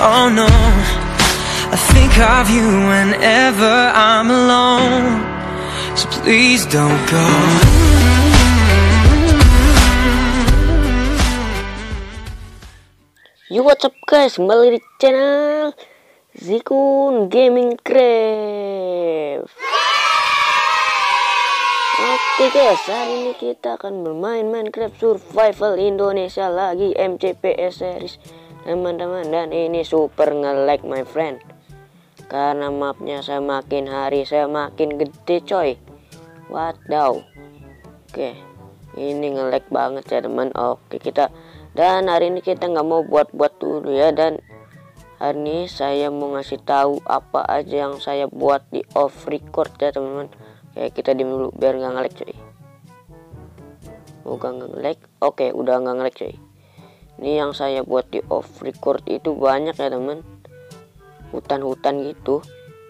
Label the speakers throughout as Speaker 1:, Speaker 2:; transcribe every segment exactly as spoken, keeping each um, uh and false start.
Speaker 1: Oh no, I think of you whenever I'm alone, so please don't go.
Speaker 2: Yo, what's up guys, kembali di channel Zikun Gaming Craft. Oke guys, hari ini kita akan bermain Minecraft Survival Indonesia lagi, M C P S series teman-teman. Dan ini super nge-lag my friend, karena mapnya semakin hari semakin gede coy. Wadaw. Oke, ini nge-lag banget ya teman. Oke, kita dan hari ini kita nggak mau buat-buat dulu ya. Dan hari ini saya mau ngasih tahu apa aja yang saya buat di off record ya teman-teman. Kayak kita diem dulu biar nggak nge-lag coy. Udah nggak nge-lag. Oke, udah nggak nge-lag coy. Ini yang saya buat di off record itu banyak ya teman. Hutan-hutan gitu.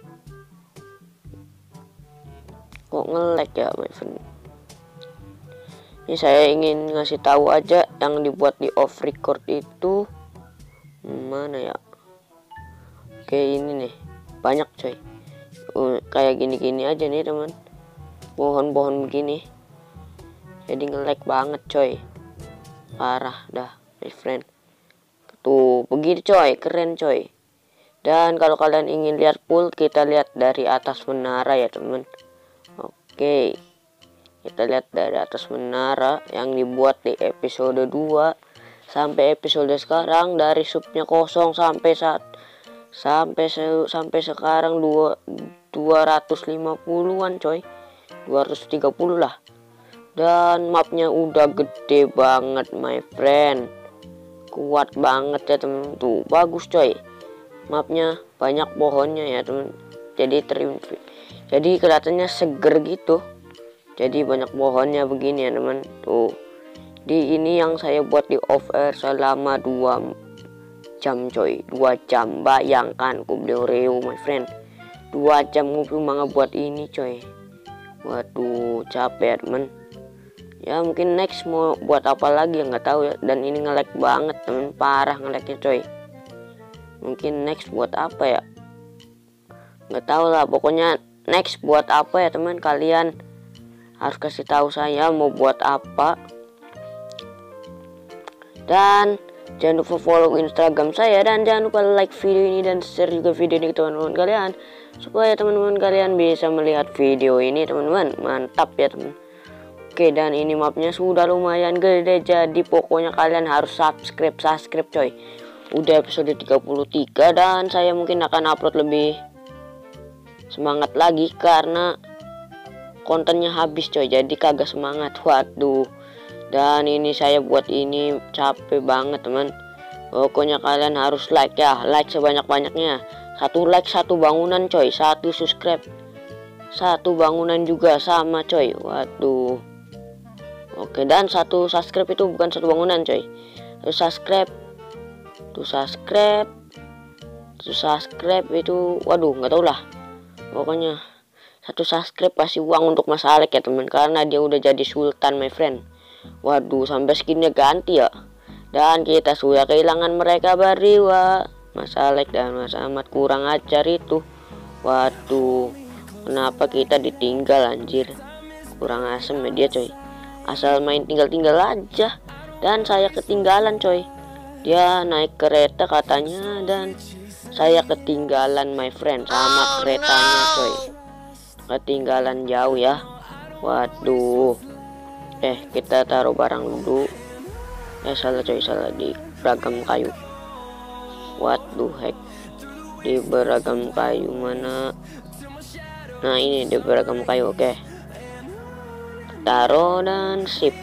Speaker 2: Kok nge-lag ya my friend? Ini saya ingin ngasih tahu aja yang dibuat di off record itu mana ya. Oke, ini nih banyak coy. Uh, kayak gini-gini aja nih teman, pohon-pohon begini, jadi nge-lag banget coy, parah dah my friend. Tuh begitu coy, keren coy. Dan kalau kalian ingin lihat full, kita lihat dari atas menara ya teman. Oke, kita lihat dari atas menara yang dibuat di episode dua sampai episode sekarang, dari subnya kosong sampai saat sampai se, sampai sekarang dua ratus lima puluhan coy, dua ratus tiga puluh lah. Dan mapnya udah gede banget my friend, kuat banget ya temen. Tuh bagus coy, mapnya banyak pohonnya ya temen, jadi terinfik, jadi kelihatannya seger gitu. Jadi banyak pohonnya begini ya teman. Tuh di ini yang saya buat di off air selama dua jam coy, dua jam. Bayangkan kubleo my friend, dua jam ngumpul manga buat ini coy. Waduh capek ya teman. Ya mungkin next mau buat apa lagi ya nggak tahu ya. Dan ini nge-lag banget temen, parah nge-lagnya coy. Mungkin next buat apa ya, nggak tahu lah. Pokoknya next buat apa ya teman, kalian harus kasih tahu saya mau buat apa. Dan jangan lupa follow Instagram saya, dan jangan lupa like video ini dan share juga video ini ke teman-teman kalian, supaya teman-teman kalian bisa melihat video ini teman-teman. Mantap ya teman. Oke, dan ini mapnya sudah lumayan gede, jadi pokoknya kalian harus subscribe subscribe coy. Udah episode tiga puluh tiga, dan saya mungkin akan upload lebih semangat lagi karena kontennya habis coy, jadi kagak semangat. Waduh. Dan ini saya buat ini capek banget teman. Pokoknya kalian harus like ya, like sebanyak-banyaknya. Satu like satu bangunan coy, satu subscribe satu bangunan juga sama coy. Waduh. Oke, dan satu subscribe itu bukan satu bangunan coy. Satu subscribe tuh subscribe tuh subscribe itu, waduh nggak tau lah. Pokoknya satu subscribe pasti uang untuk Mas Alek ya teman, karena dia udah jadi sultan my friend. Waduh, sampai skinnya ganti ya. Dan kita sudah kehilangan mereka berdua, Mas Alek dan Mas Ahmad, kurang ajar itu. Waduh, kenapa kita ditinggal anjir, kurang asem ya dia coy. Asal main tinggal-tinggal aja, dan saya ketinggalan coy. Dia naik kereta katanya, dan saya ketinggalan my friend sama keretanya coy. Ketinggalan jauh ya. Waduh. Eh, kita taruh barang dulu. Eh salah coy, salah di beragam kayu. Waduh heck, di beragam kayu mana? Nah ini di beragam kayu. Oke, taruh dan sip.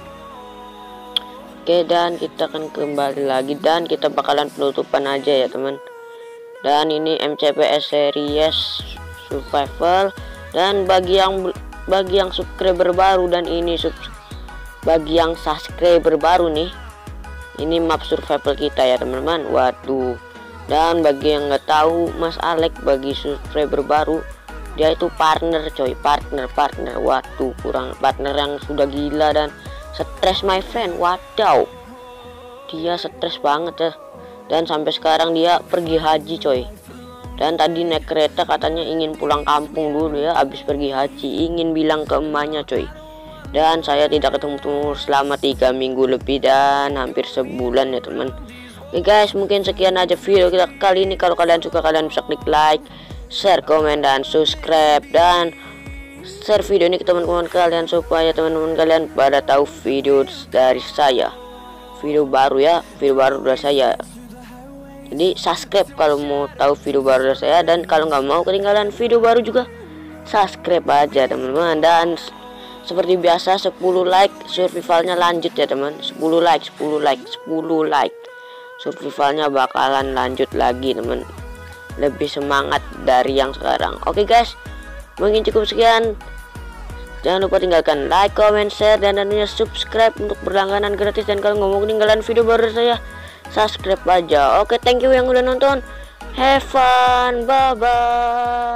Speaker 2: Oke, dan kita akan kembali lagi, dan kita bakalan penutupan aja ya teman. Dan ini M C P S series survival. Dan bagi yang bagi yang subscriber baru, dan ini sub bagi yang subscriber baru nih, ini map survival kita ya teman-teman. Waduh. Dan bagi yang nggak tahu, Mas Alek bagi subscriber baru, dia itu partner coy, partner partner. Waduh, kurang partner yang sudah gila dan stres my friend. Wadaw, dia stres banget ya. dan sampai sekarang dia pergi haji coy. Dan tadi naik kereta katanya ingin pulang kampung dulu ya, habis pergi haji, ingin bilang ke emaknya coy. Dan saya tidak ketemu selama tiga minggu lebih dan hampir sebulan ya teman. Oke guys, mungkin sekian aja video kita kali ini. Kalau kalian suka, kalian bisa klik like, share, komen, dan subscribe, dan share video ini ke teman-teman kalian supaya teman-teman kalian pada tahu video dari saya, video baru ya, video baru dari saya. Jadi subscribe kalau mau tahu video baru dari saya, dan kalau nggak mau ketinggalan video baru juga subscribe aja teman-teman. Dan seperti biasa sepuluh like survivalnya lanjut ya teman. sepuluh like, sepuluh like, sepuluh like survivalnya bakalan lanjut lagi teman. Lebih semangat dari yang sekarang. Oke guys, mungkin cukup sekian. Jangan lupa tinggalkan like, comment, share, dan tentunya subscribe untuk berlangganan gratis. Dan kalau nggak mau ketinggalan video baru dari saya, subscribe aja. Oke, thank you yang udah nonton. Have fun, bye bye.